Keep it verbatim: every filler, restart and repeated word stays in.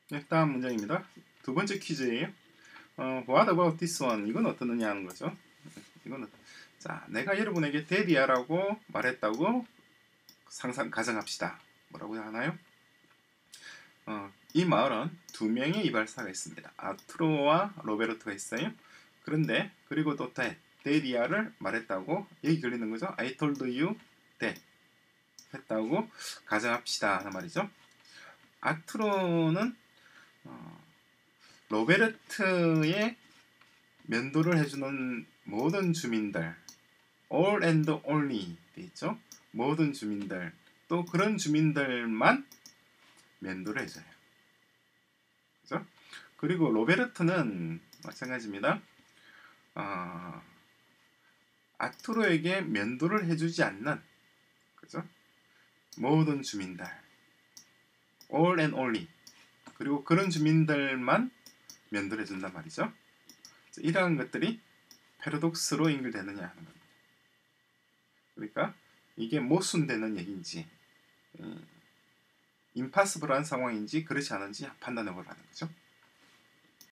네, 다음 문장입니다. 두 번째 퀴즈예요. 어, What about this one? 이건 어떠느냐 하는 거죠. 이거는 자, 내가 여러분에게 데디야라고 말했다고 상상 가정합시다. 뭐라고 하나요? 어, 이 마을은 두 명의 이발사가 있습니다. 아투로와 로베르토가 있어요. 그런데 그리고 또 데, 데디아를 말했다고 여기 걸리는 거죠. I told you that 했다고 가정합시다 하는 말이죠. 아투로는 어, 로베르트의 면도를 해주는 모든 주민들, all and only 돼 있죠. 모든 주민들, 또 그런 주민들만 면도를 해줘요. 그죠? 그리고 로베르트는 마찬가지입니다. 어, 아투로에게 면도를 해주지 않는, 그죠? 모든 주민들, all and only, 그리고 그런 주민들만 면도를 해준단 말이죠. 이러한 것들이 패러독스로 연결되느냐 하는 겁니다. 그러니까 이게 모순되는 얘기인지 음, 임파서블한 상황인지 그렇지 않은지 판단해 보라는 거죠.